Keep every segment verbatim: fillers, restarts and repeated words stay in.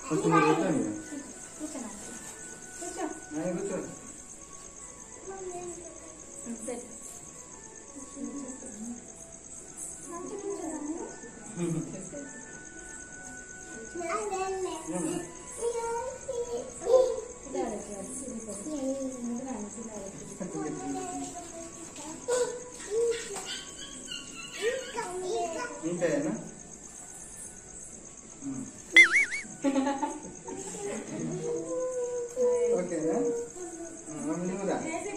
కొంచెం మీరు కూర్చోండి నేను కూర్చోండి ఇంతేనా ఓకేనా నువ్వురా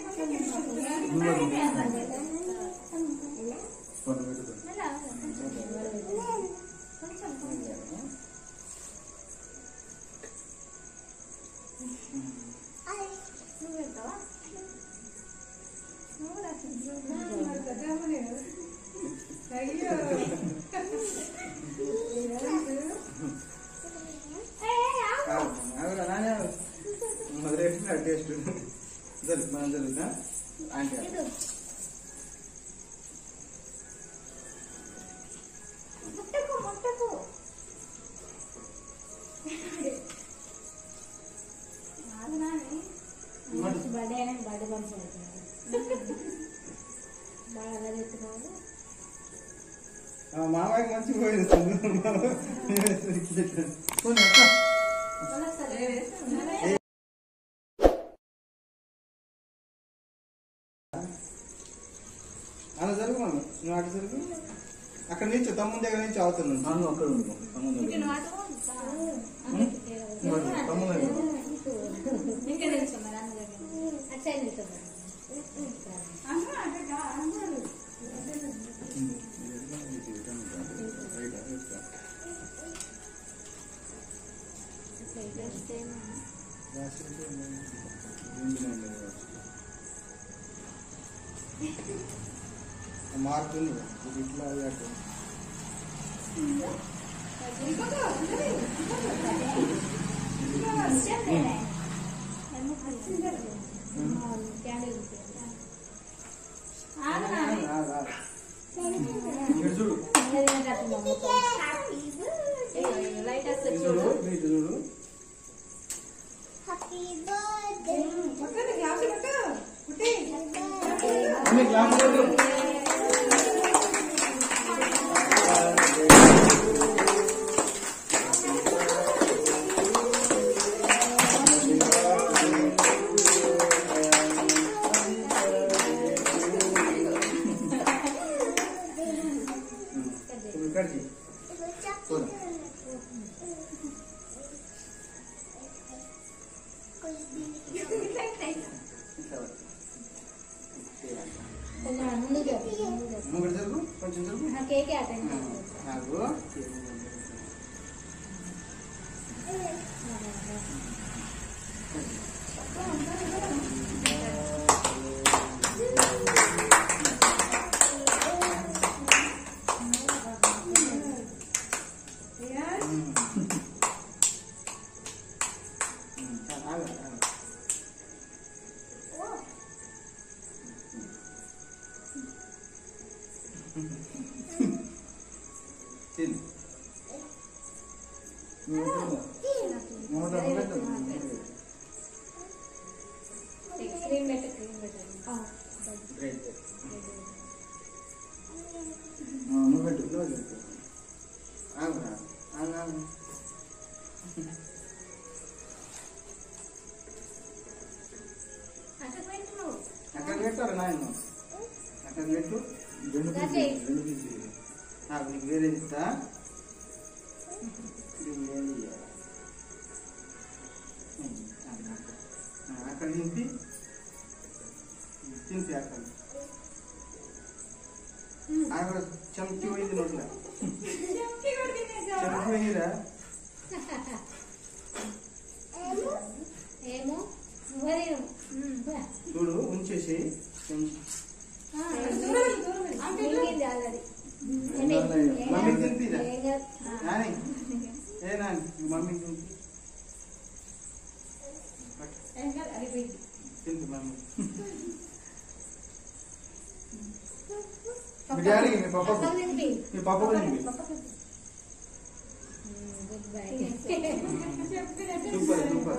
టేస్ట్ జరుగు మనం జరుగుతా అంటే మామయ్య మంచి పోయింది అలా జరుగు మనం నువ్వు అటు జరుగు అక్కడ నుంచి తమ్ముని దగ్గర నుంచి అవుతున్నాను అక్కడ తమ్ముడు మారుతుంది ఇట్లా అటు చూడు చూడు కొంచెం అక్కడ పెట్టారు నాయన అక్కడ పెట్టు రెండు రెండు నీకు వేరే ఇస్తా అక్కడ తింపి తింపి అక్కడ ఆవిడ చంపి పోయింది నోట్లా చంపి పోయిరా చూడు ఉంచేసి మమ్మీకి తినిపిరా నాని ఏ నాని మమ్మీకి తినిపి తింపి మమ్మీ మీ డాడీకి మీ పాపకు మీ పాపకు తినిపి సూపర్ సూపర్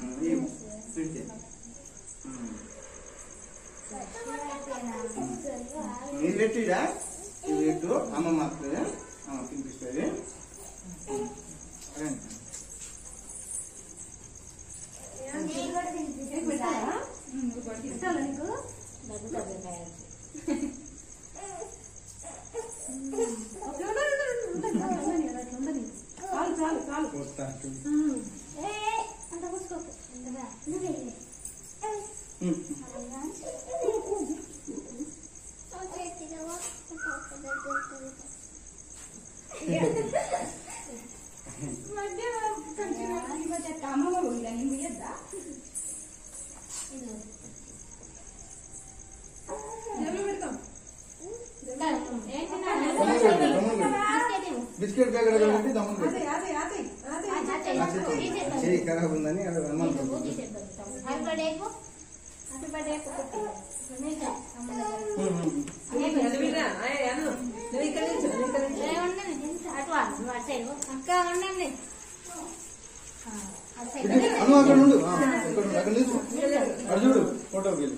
మీరు పెట్టిడా ఇది పెట్టు అమ్మ మాత్రమే తినిపిస్తుంది బిస్కెట్ ప్యాకెట్ చెయ్యి ఖరాబ్ ఉందని అను అక్కడ ఉండు అక్కడ నిల్చు అక్కడ చూడు ఫోటోకి వెళ్ళి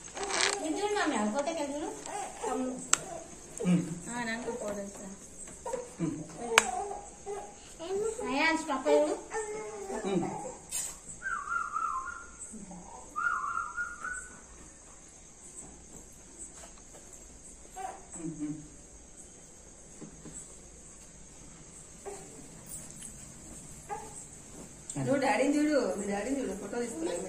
నువ్వు డాడీని చూడు మీ డాడీని చూడు ఫోటో తీసుకోలేదు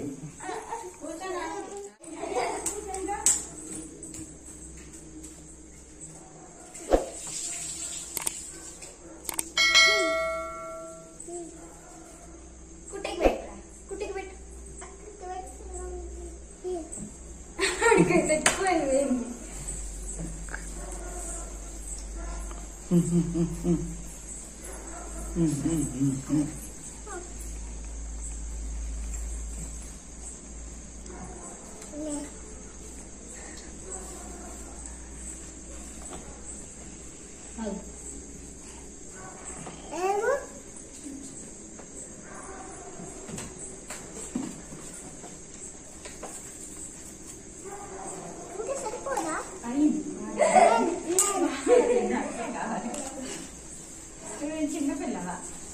చిన్నపిల్లవా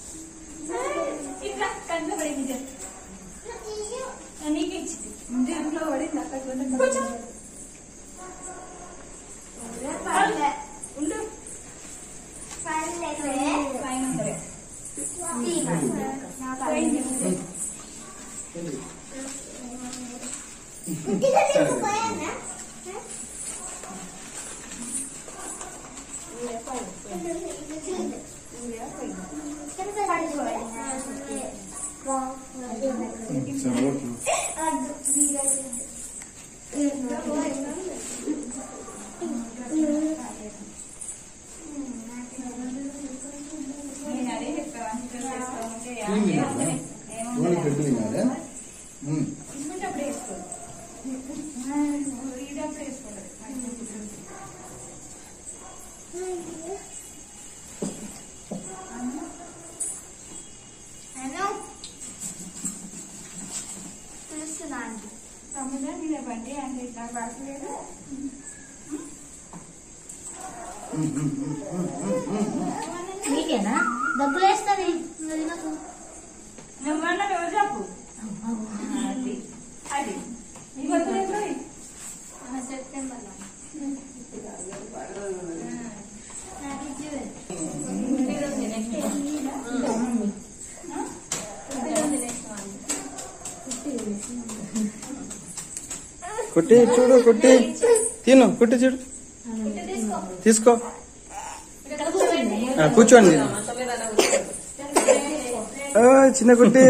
ఇంకా కంట పడింది నీకు ఇచ్చింది దీంట్లో పడింది అక్కడ ఉండు నీకేనా డబ్బులు వేస్తుంది నువ్వన్నా ఎవరు చెప్పు అది సెప్టెంబర్ కుట్టి చూడు కుట్టి తిను కుట్టి చూడు తీసుకో కూర్చోండి చిన్న కుట్టి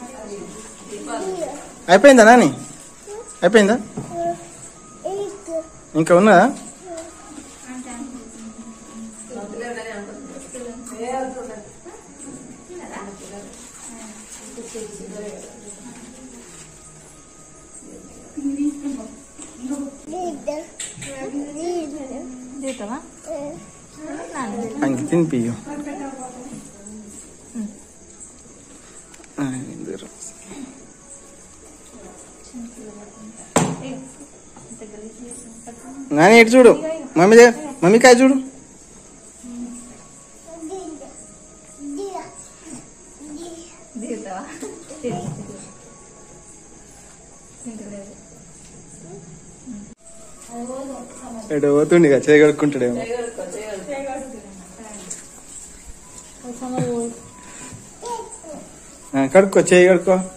అయిపోయిందా నాని అయిపోయిందా ఇంకా ఉన్నదా? ఆయనకి తినిపియ్యు. నాని ఎటు చూడు, మమ్మీ దగ్గర మమ్మీ కాయ చూడు. ఎటు పోతుండే చేయగడుక్కుంటాడేమో. కడుక్కో, చేయి కడుక్కో.